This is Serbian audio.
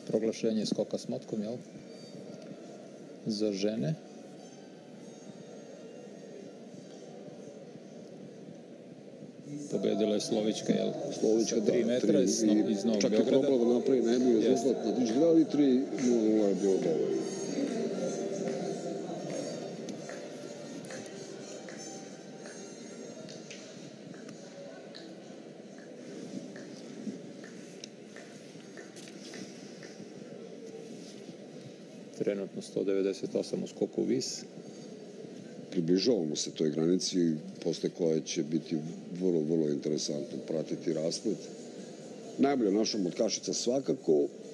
proglašenje skoka s motkom, jel? Za žene. Pobedila je Slovička, jel? Slovička, 3 metra iz Novog Beograda. Čak je probala da napravi najbolji rezultat na Dižgradi, 3:0 je bilo dovoljno. Trenutno 198 u skoku vis. Približavamo se toj granici posle koje će biti vrlo, vrlo interesantno pratiti rasplet. Najbolja naša motkašica svakako,